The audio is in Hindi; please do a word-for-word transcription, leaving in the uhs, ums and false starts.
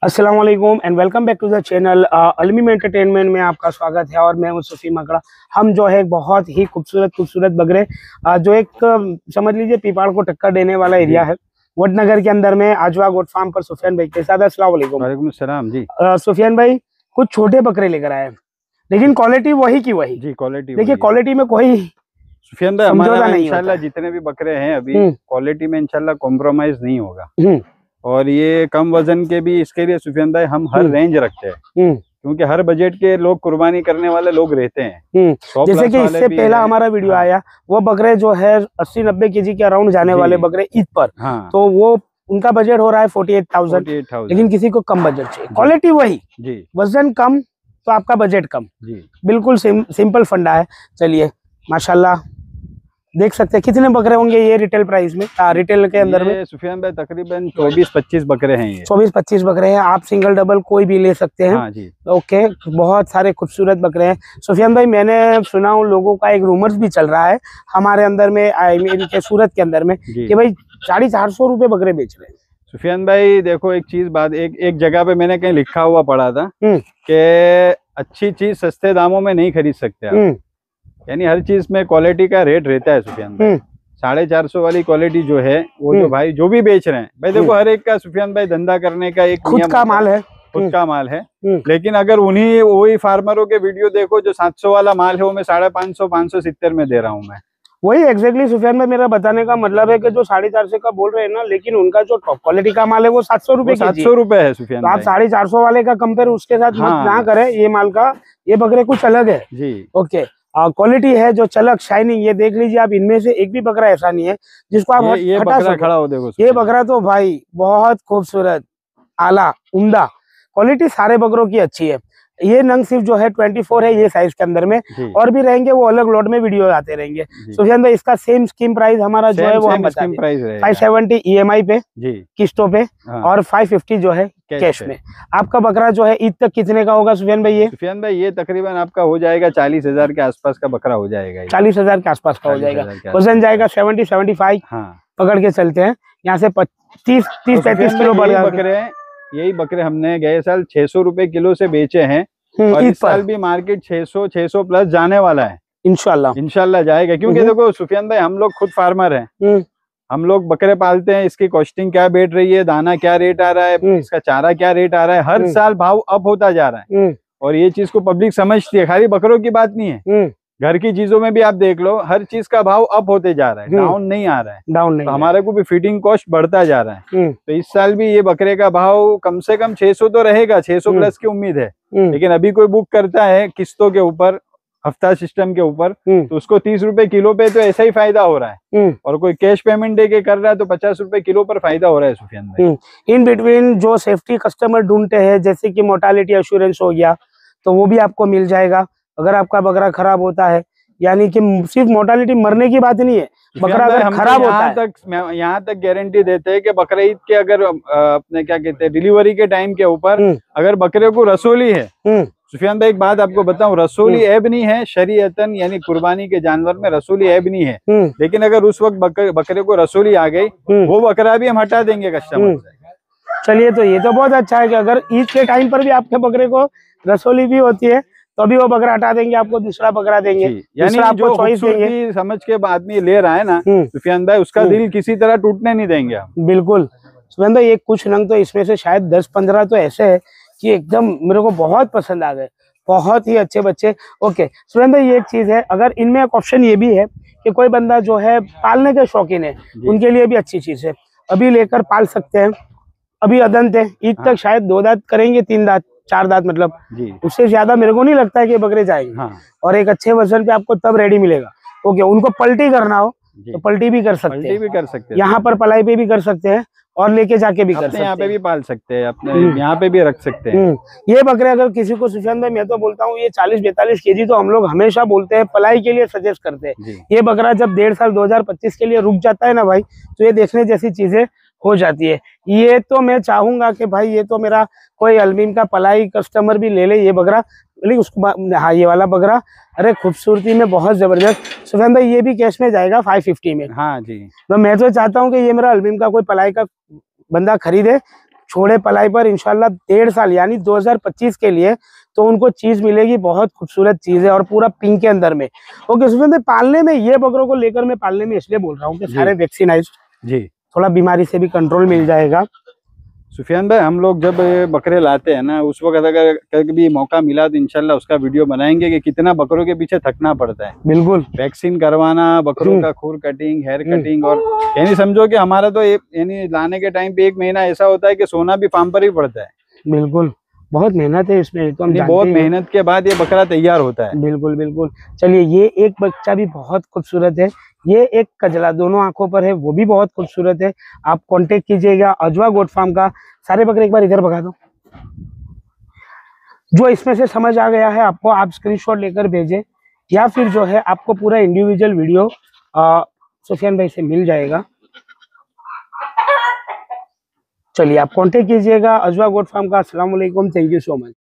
अस्सलाम वालेकुम and welcome back to the channel Almeem entertainment में आपका स्वागत है। और मैं हूं सुफी मकड़ा। हम जो है बहुत ही खूबसूरत खूबसूरत बकरे uh, जो एक uh, समझ लीजिए पीपाड़ को टक्कर देने वाला एरिया है वडनगर के अंदर में आजवा गोट फार्म पर सुफियान भाई के साथ। अस्सलाम वालेकुम। वालेकुम सलाम जी। uh, सुफियान भाई कुछ छोटे बकरे लेकर आए लेकिन क्वालिटी वही की वही जी। क्वालिटी देखिए, क्वालिटी में कोई सुफियान भाई हमारा इंशाल्लाह जितने भी बकरे हैं अभी क्वालिटी में इंशाल्लाह कॉम्प्रोमाइज नहीं होगा। और ये कम वजन के भी इसके लिए सुफियान भाई हम हर रेंज रखते हैं क्योंकि हर बजट के लोग कुर्बानी करने वाले लोग रहते हैं। जैसे कि इससे पहला हमारा वीडियो हाँ। आया वो बकरे जो है अस्सी नब्बे केजी के अराउंड जाने वाले बकरे ईद पर हाँ। तो वो उनका बजट हो रहा है फोर्टी एट थाउजेंड लेकिन किसी को कम बजट चाहिए, क्वालिटी वही जी, वजन कम तो आपका बजट कम जी। बिल्कुल सिम, सिंपल फंडा है। चलिए माशाल्लाह देख सकते हैं कितने बकरे होंगे ये रिटेल प्राइस में, आ, रिटेल के अंदर में सुफियान भाई तकरीबन चौबीस पच्चीस बकरे हैं। ये चौबीस पच्चीस बकरे हैं, आप सिंगल डबल कोई भी ले सकते हैं। हाँ जी। ओके, बहुत सारे खूबसूरत बकरे हैं। सुफियान भाई मैंने सुना उन लोगों का एक रूमर्स भी चल रहा है हमारे अंदर में, आई मीन के सूरत के अंदर में कि भाई साढ़े चार सौ रुपए बकरे बेच रहे हैं। सुफियान भाई देखो एक चीज बात, एक एक जगह पे मैंने कहीं लिखा हुआ पढ़ा था कि अच्छी चीज सस्ते दामों में नहीं खरीद सकते आप, यानी हर चीज में क्वालिटी का रेट रहता है। सुफियान भाई साढ़े चार सौ वाली क्वालिटी जो है वो जो भाई जो भी बेच रहे हैं भाई देखो हर एक का सुफियान भाई धंधा करने का एक खुद का माल है, खुद का माल है। लेकिन अगर उन्हीं वही फार्मरों के वीडियो देखो जो सात सौ वाला माल है वो मैं साढ़े पाँच सौ पाँच सौ सित्तर में दे रहा हूँ मैं। वही एग्जैक्टली सुफियान भाई मेरा बताने का मतलब है कि जो साढ़े चार सौ का बोल रहे हैं ना, लेकिन उनका जो टॉप क्वालिटी का माल है वो सात सौ रुपए सात सौ रुपए है सुफियान। तो आप साढ़े चार सौ वाले का कंपेयर उसके साथ हाँ। ना करें, ये माल का ये बकरे कुछ अलग है जी। ओके, क्वालिटी है जो चलक शाइनिंग, ये देख लीजिए आप, इनमें से एक भी बकरा ऐसा नहीं है जिसको आप ये, ये बकरा खड़ा हो देखो। ये बकरा तो भाई बहुत खूबसूरत आला उम्दा, क्वालिटी सारे बकरों की अच्छी है। ये नंग सिर्फ जो है चौबीस है ये साइज के अंदर में, और भी रहेंगे वो अलग लोड में वीडियो आते रहेंगे। सुफियान भाई इसका सेम स्कीम प्राइस हमारा जो है वो हम बता दें, फाइव सेवेंटी ईएमआई पे जी, किस्तों पे हाँ। और फाइव फिफ्टी जो है कैश में। आपका बकरा जो है ईद तक कितने का होगा सुफियान भाई? ये सुफियान भाई ये तकरीबन आपका हो जाएगा चालीस हजार के आसपास का बकरा हो जाएगा, चालीस हजार के आसपास का हो जाएगा। वजन जाएगा सेवेंटी सेवेंटी फाइव पकड़ के चलते हैं यहाँ से तीस तीस पैंतीस किलो बकरे। यही बकरे हमने गए साल छह सौ रुपए किलो से बेचे हैं और इस साल भी मार्केट छह सौ छह सौ प्लस जाने वाला है इंशाल्लाह इंशाल्लाह जाएगा। क्योंकि देखो सुफियान भाई हम लोग खुद फार्मर हैं, हम लोग बकरे पालते हैं, इसकी कॉस्टिंग क्या बैठ रही है, दाना क्या रेट आ रहा है, इसका चारा क्या रेट आ रहा है, हर साल भाव अप होता जा रहा है और ये चीज को पब्लिक समझती है। खाली बकरों की बात नहीं है, घर की चीजों में भी आप देख लो हर चीज का भाव अप होते जा रहा है, डाउन नहीं आ रहा है, डाउन नहीं। तो हमारे को भी फीडिंग कॉस्ट बढ़ता जा रहा है। तो इस साल भी ये बकरे का भाव कम से कम छह सौ तो रहेगा, छह सौ प्लस की उम्मीद है। लेकिन अभी कोई बुक करता है किस्तों के ऊपर, हफ्ता सिस्टम के ऊपर, तो उसको तीस रुपए किलो पे तो ऐसा ही फायदा हो रहा है, और कोई कैश पेमेंट दे के कर रहा है तो पचास रुपए किलो पर फायदा हो रहा है सुफियान भाई। इन बिटवीन जो सेफ्टी कस्टमर ढूंढते हैं जैसे कि मोर्टालिटी एश्योरेंस हो गया तो वो भी आपको मिल जाएगा अगर आपका बकरा खराब होता है। यानी कि सिर्फ मोर्टालिटी मरने की बात नहीं है, बकरा अगर खराब होता है तक यहाँ तक गारंटी देते हैं कि बकरा ईद के अगर अपने क्या कहते हैं डिलीवरी के टाइम के ऊपर अगर बकरे को रसोली है, सुफियान भाई एक बात आपको बताऊं, रसूली ऐब नहीं है शरीयतन, यानी कुर्बानी के जानवर में रसूली ऐब नहीं है, लेकिन अगर उस वक्त बकर, बकरे को रसूली आ गई वो बकरा भी हम हटा देंगे कस्टमर से। चलिए तो ये तो बहुत अच्छा है कि अगर ईद के टाइम पर भी आपके बकरे को रसूली भी होती है तो अभी वो बकरा हटा देंगे, आपको दूसरा बकरा देंगे, यानी जो चॉइस देंगे। समझ के आदमी ले रहा है ना सुफियान भाई, उसका दिल किसी तरह टूटने नहीं देंगे हम। बिल्कुल सुफियान भाई, एक कुछ नंग तो इसमें से शायद दस पंद्रह तो ऐसे है कि एकदम मेरे को बहुत पसंद आ गए, बहुत ही अच्छे बच्चे। ओके सुरेंद्र, ये एक चीज है, अगर इनमें एक ऑप्शन ये भी है कि कोई बंदा जो है पालने के शौकीन है उनके लिए भी अच्छी चीज है, अभी लेकर पाल सकते हैं। अभी अदंत है, ईद हाँ। तक शायद दो दांत करेंगे, तीन दांत चार दांत, मतलब उससे ज्यादा मेरे को नहीं लगता है कि बकरे जाएंगे हाँ। और एक अच्छे वजन पे आपको तब रेडी मिलेगा। ओके, उनको पलटी करना हो तो पलटी भी कर सकते हैं, भी कर सकते हैं, यहाँ पर पलाई पे भी कर सकते हैं और लेके जाके भी कर सकते हैं, यहाँ पे भी पाल सकते हैं, अपने यहाँ पे भी रख सकते हैं। ये बकरे अगर किसी को सुफियान भाई, मैं तो बोलता हूँ ये चालीस बैतालीस केजी तो हम लोग हमेशा बोलते हैं पलाई के लिए सजेस्ट करते हैं। ये बकरा जब डेढ़ साल दो हजार पच्चीस के लिए रुक जाता है ना भाई, तो ये देखने जैसी चीजें हो जाती है। ये तो मैं चाहूंगा कि भाई ये तो मेरा कोई अलमीम का पलाई कस्टमर भी ले ले ये बकरा, लेकिन उसको हाँ ये वाला बकरा अरे खूबसूरती में बहुत जबरदस्त। सुफियान भाई ये भी कैश में जाएगा फाइव फिफ्टी में। हाँ जी, तो मैं तो चाहता हूँ कि ये मेरा अलमीम का कोई पलाई का बंदा खरीदे, छोड़े पलाई पर इंशाल्लाह डेढ़ साल यानी दो हज़ार पच्चीस के लिए तो उनको चीज मिलेगी, बहुत खूबसूरत चीज है और पूरा पिंक के अंदर में। ओके सुफियान भाई, पालने में ये बकरों को लेकर मैं पालने में इसलिए बोल रहा हूँ कि सारे वैक्सीनाइज, जी थोड़ा बीमारी से भी कंट्रोल मिल जाएगा। सुफियान भाई, हम लोग जब बकरे लाते हैं ना, उस वक्त अगर कभी मौका मिला तो इंशाल्लाह उसका वीडियो बनाएंगे कि कितना बकरों के पीछे थकना पड़ता है। बिल्कुल, वैक्सीन करवाना, बकरों का खूर कटिंग, हेयर कटिंग, और यानी समझो कि हमारा तो यानी लाने के टाइम पे एक महीना ऐसा होता है कि सोना भी फार्म पर ही पड़ता है। बिल्कुल, बहुत मेहनत है इसमें, तो हम जानते बहुत मेहनत के बाद ये बकरा तैयार होता है। बिल्कुल बिल्कुल। चलिए, ये एक बच्चा भी बहुत खूबसूरत है, ये एक कजला दोनों आंखों पर है, वो भी बहुत खूबसूरत है। आप कांटेक्ट कीजिएगा अजवा गोट फार्म का। सारे बकरे एक बार इधर भगा दो। जो इसमें से समझ आ गया है आपको, आप स्क्रीनशॉट लेकर भेजें, या फिर जो है आपको पूरा इंडिविजुअल वीडियो सुफियान भाई से मिल जाएगा। चलिए, आप कांटेक्ट कीजिएगा अजवा गोट फार्म का। अस्सलाम वालेकुम, थैंक यू सो मच।